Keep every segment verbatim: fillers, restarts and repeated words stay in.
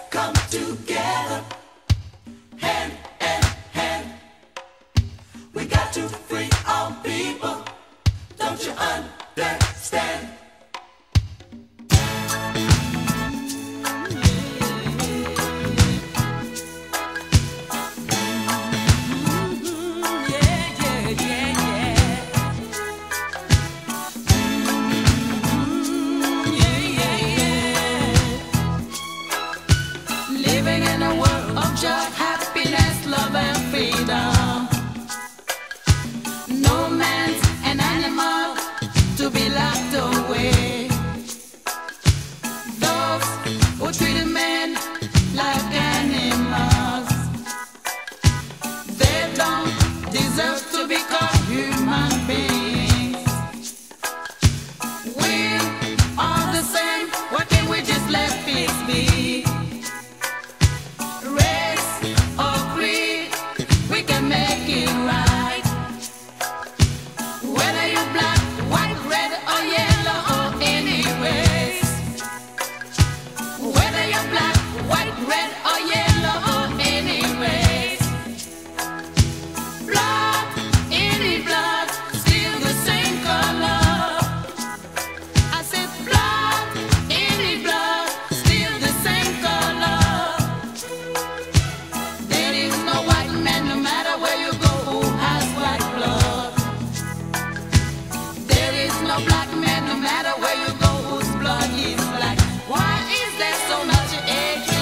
come together, hand in hand. We got to free our people, don't you understand? Living in a world of joy, happiness, love and freedom. No man's an animal to be locked away. Those who treat men like animals, they don't deserve to be called human beings. We are the same, why can't we just let peace be? Make it right. Whether you're black, white, red, or yellow, or any race. Whether you're black, white, red, or yellow, or any race. Blood, any blood, still the same color. I said blood, any blood, still the same color. There is no white man, no matter where you go, who has white blood. There is no black man, no matter where you go, whose blood is black. Why is there so much hatred?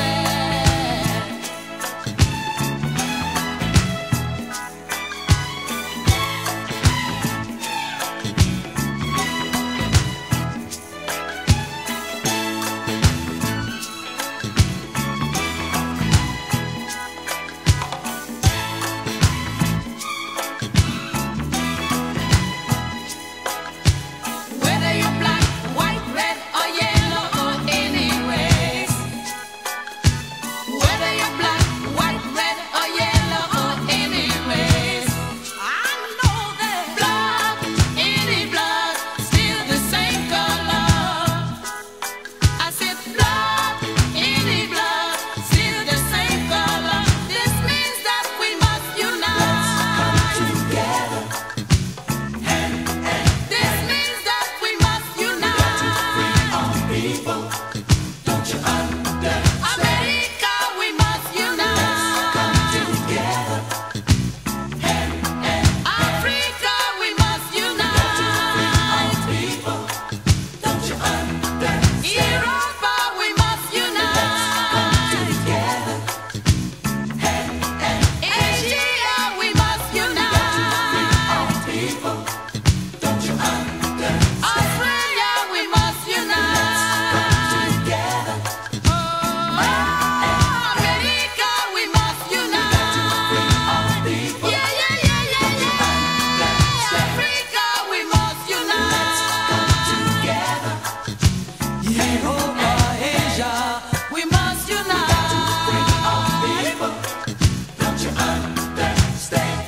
Whether you're black, white, red, or yellow, or any race. Whether you're black, white, red, or yellow, or any race. I know that blood, any blood, still the same color. I said blood, any blood, still the same color. This means that we must unite. Together, hand in hand. This means that we must unite. Our people, don't you understand? America, we must unite. Together, hand in hand. Africa, we must Our unite. people, don't you understand? Europa, we must unite. Together, hand in hand. Asia, we must Our unite. people, don't you understand? Australia, we must unite. Together, Oh, America, we must unite. our people, Yeah, yeah, yeah, yeah, yeah. Africa, we must unite. together, Europa, Asia, we must unite. our people, don't you understand?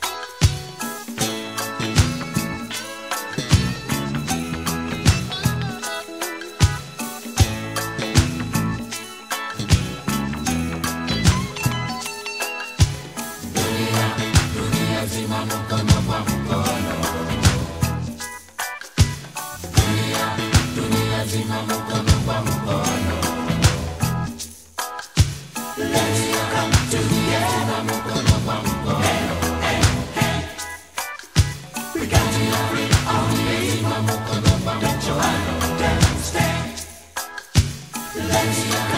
Dunia zima mkono kwa mkono. Dunia, dunia zima mkono kwa mkono. Let's come together, mkono kwa mkono. We got to free our people, mkono kwa mkono. Let's